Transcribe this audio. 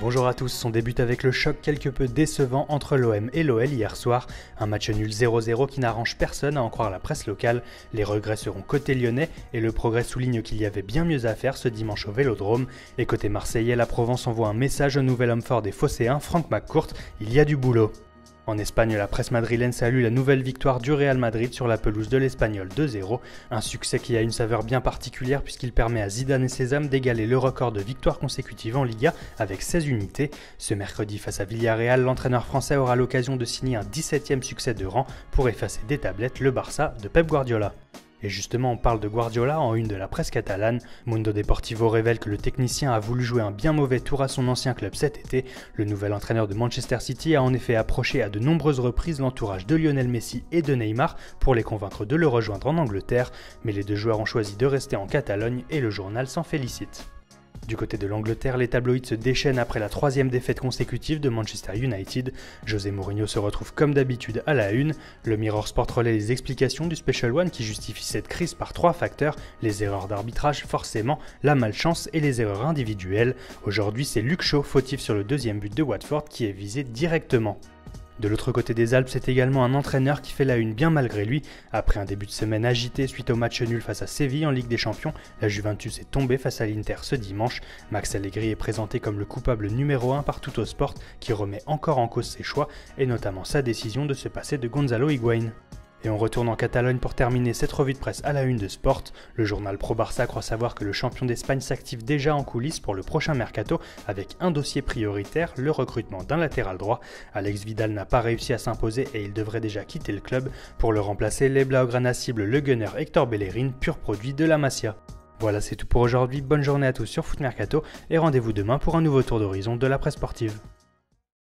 Bonjour à tous, on débute avec le choc quelque peu décevant entre l'OM et l'OL hier soir. Un match nul 0-0 qui n'arrange personne à en croire la presse locale. Les regrets seront côté lyonnais et le progrès souligne qu'il y avait bien mieux à faire ce dimanche au Vélodrome. Et côté marseillais, la Provence envoie un message au nouvel homme fort des Phocéens, Franck McCourt, il y a du boulot. En Espagne, la presse madrilène salue la nouvelle victoire du Real Madrid sur la pelouse de l'Espagnol 2-0. Un succès qui a une saveur bien particulière puisqu'il permet à Zidane et ses hommes d'égaler le record de victoires consécutives en Liga avec 16 unités. Ce mercredi face à Villarreal, l'entraîneur français aura l'occasion de signer un 17e succès de rang pour effacer des tablettes le Barça de Pep Guardiola. Et justement, on parle de Guardiola en une de la presse catalane. Mundo Deportivo révèle que le technicien a voulu jouer un bien mauvais tour à son ancien club cet été. Le nouvel entraîneur de Manchester City a en effet approché à de nombreuses reprises l'entourage de Lionel Messi et de Neymar pour les convaincre de le rejoindre en Angleterre. Mais les deux joueurs ont choisi de rester en Catalogne et le journal s'en félicite. Du côté de l'Angleterre, les tabloïds se déchaînent après la 3e défaite consécutive de Manchester United. José Mourinho se retrouve comme d'habitude à la une. Le Mirror Sport relaie les explications du Special One qui justifie cette crise par 3 facteurs, les erreurs d'arbitrage forcément, la malchance et les erreurs individuelles. Aujourd'hui, c'est Luke Shaw, fautif sur le 2e but de Watford, qui est visé directement. De l'autre côté des Alpes, c'est également un entraîneur qui fait la une bien malgré lui. Après un début de semaine agité suite au match nul face à Séville en Ligue des Champions, la Juventus est tombée face à l'Inter ce dimanche. Max Allegri est présenté comme le coupable numéro 1 par Tuttosport qui remet encore en cause ses choix et notamment sa décision de se passer de Gonzalo Higuaín. Et on retourne en Catalogne pour terminer cette revue de presse à la une de Sport. Le journal Pro Barça croit savoir que le champion d'Espagne s'active déjà en coulisses pour le prochain mercato avec un dossier prioritaire, le recrutement d'un latéral droit. Alex Vidal n'a pas réussi à s'imposer et il devrait déjà quitter le club. Pour le remplacer, les Blaugrana ciblent le gunner Hector Bellerin, pur produit de la Masia. Voilà, c'est tout pour aujourd'hui. Bonne journée à tous sur Foot Mercato et rendez-vous demain pour un nouveau tour d'horizon de la presse sportive.